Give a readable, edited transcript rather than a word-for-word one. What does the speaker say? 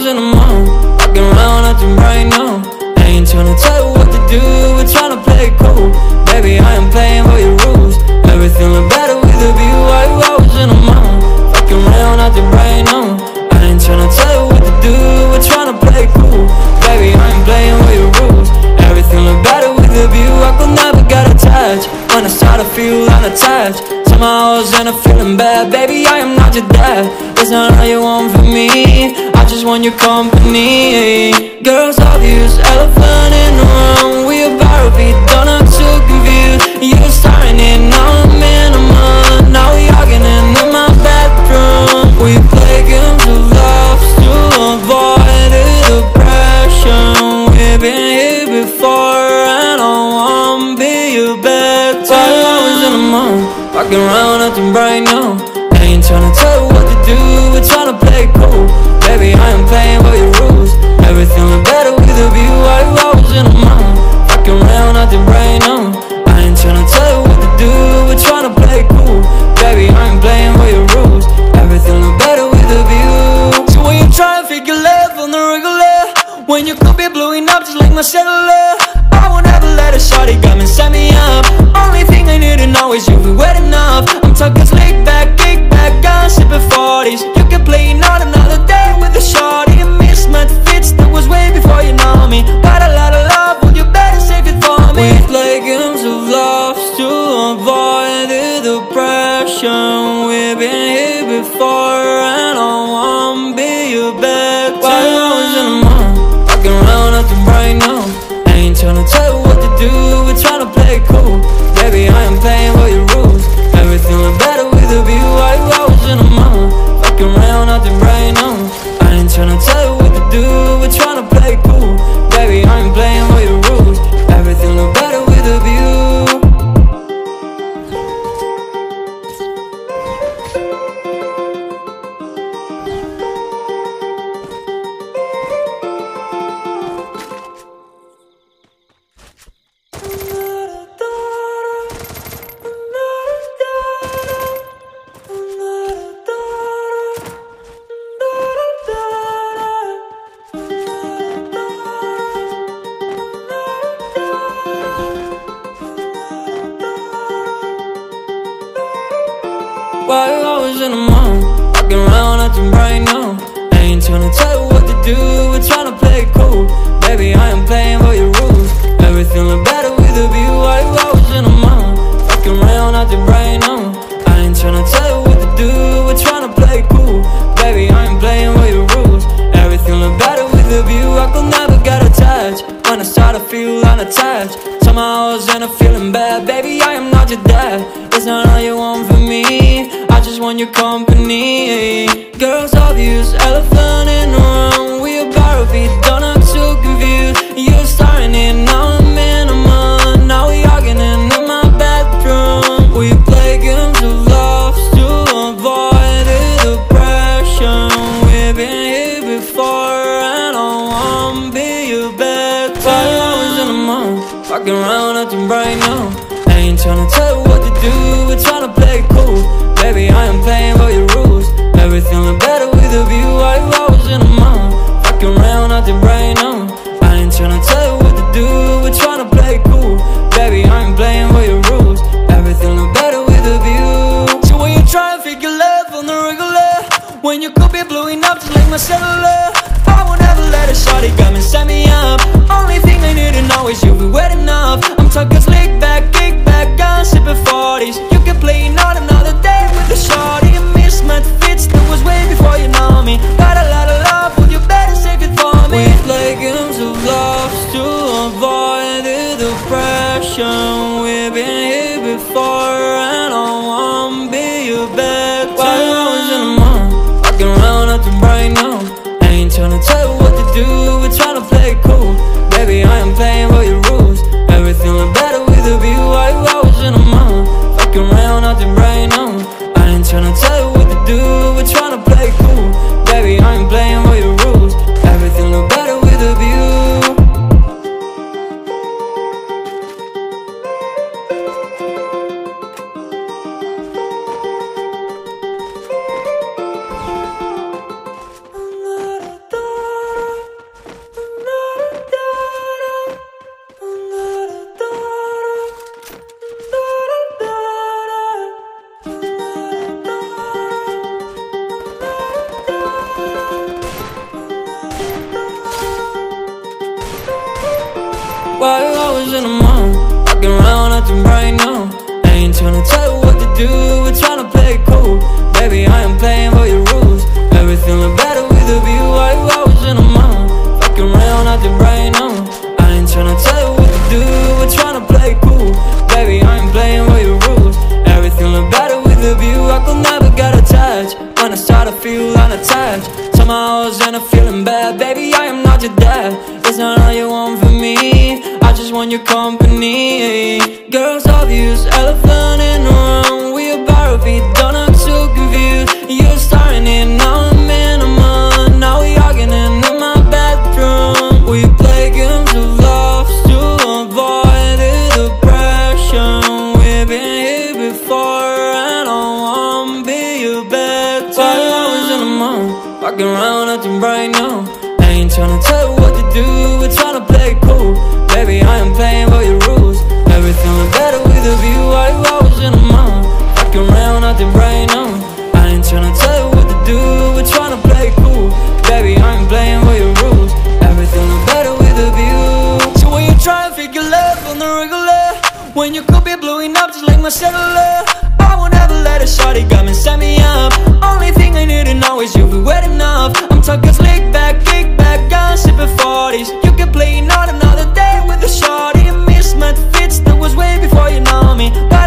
in the mall, walking around acting right now. I ain't tryna tell you what to do, we're tryna play it cool. Baby, I am playing by your rules. Everything look better with a view. Why you always in the mall, walking around acting right now. I ain't tryna tell you what to do, we're tryna play it cool. Baby, I ain't playing by your rules. Everything look better with a view. I could never get attached when I start to feel unattached. Somehow I was in a feeling bad. Baby, I am not your dad. It's not all you want from me, I just want your company. Girls obvious, elephant in the room. We about to be done, I'm too confused. You're starting it, now I'm in a mud. Now we arguing in my bedroom. We play games of love to avoid the depression. We've been here before and I wanna be your bed. While I was in the mall, walking around acting right now. I ain't tryna tell you what to do, we're tryna play it cool. Baby, I am playing by your rules. Everything look better with a view. Why you always in the mall, walking around acting right now. I ain't tryna tell you what to do, we're tryna play it cool. Baby, I am playing by your rules. Everything look better with a view. So when you try to figure love on the regular, when you could be blowing up just like my cellular, I won't ever let a shorty come and set me up. Only thing I need to know is you'll be wet enough. I'm talking slick back, kick back, gun sipping 40s. You can play not another day with a shorty. A mismatch fits that was way before you know me. Got a lot of love, well you better save it for me. We play games of love to avoid the depression. We've been here before and I wanna be your bed. While I was in the mall, walking around acting right now. I ain't tryna tell you what to do, we're tryna play it cool. Baby, I am playing by your rules. Everything look better with a view. Why you always in the mall, walking around acting right now. I ain't tryna tell you what to do, we're tryna play it cool. Baby, I am playing by your rules. Everything look better with a view. Why you always in the mall, walking around acting right now. I ain't tryna tell you what to do, we're tryna play it cool. Baby, I am playing by your rules. Everything look better with a view. Why you always in the mall, walking around acting right now. I ain't tryna tell you what to do, we're tryna play it cool. Baby, I am playing by your rules. Everything look better with a view. I could never get attached when I start to feel unattached. Somehow I was in a feeling bad. Baby, I am not your dad. It's not all you want from me, I just want your company. Girls obvious, elephant in the room. We about to be done, I'm too confused. You're starting it, now I'm in a mud. Now we arguing in my bedroom. We play games of love to avoid the depression. We've been here before and I wanna be your bed. While I was in the mall, walking around acting right now. I ain't tryna tell you what to do, we're tryna play it cool. Baby, I am playing by your rules. Everything look better with a view. Why you always in the mall, walking around acting right now. I ain't tryna tell you what to do, we're tryna play it cool. Baby, I am playing by your rules. Everything look better with a view. So when you try to figure love on the regular, when you could be blowing up just like my cellular, I won't ever let a shorty come and set me up. Only thing I need to know is you'll be wet enough. I'm talking slick back, kick back, gun sipping 40s. You can play not another day with a shorty. A mismatch fits that was way before you know me. Got a lot of love, well you better save it for me. We play games of love to avoid the depression. We've been here before and I wanna be your bed. While I was in the mall, walking around acting right now. I ain't tryna tell you what to do, we're tryna play it cool. Baby, I am playing by your rules. Everything look better with a view. Why you always in the mall, walking around acting right now. I ain't tryna tell you what to do, we're tryna play it cool. Baby, I am playing by your rules. Everything look better with a view. Why you always in the mood? Walking around acting bright now. I ain't tryna tell you what to do, we're tryna play it cool. Baby, I am playing by your rules. Everything look better with a view. Why you always in the mood? Walking around acting bright now. I ain't tryna tell you what to do, we're tryna play it cool. Baby, I am playing by your rules. Everything look better with a view. I could never get attached. When I start to feel unattached, somehow I was in a feeling bad. Baby, I am not your dad. It's not all you want from me, I just want your company. Girls obvious, elephant in the room. We about to be done, I'm so confused. You're starting it, now I'm in a month. Now we arguing in my bedroom. We play games of love to avoid the depression. We've been here before and I won't be your bed. While I was in the mood, walking around acting bright now. I ain't tryna tell you what to do, we're tryna play it cool. Baby, I am playing by your rules. Everything look better with a view. Why you always in the mood? Walking around acting bright now. I ain't tryna tell you what to do, we're tryna play it cool. Baby, I am playing by your rules. Everything look better with a view. So when you try and figure love on the regular, when you could be blowing up just like my cellular, I won't ever let a shawty come and set me up. Only thing I need to know is you'll be wet enough. I'm talking slick back, kick back, gun sipping 40s. You can play not another day with a shawty. A mismatched fits that was way before you know me.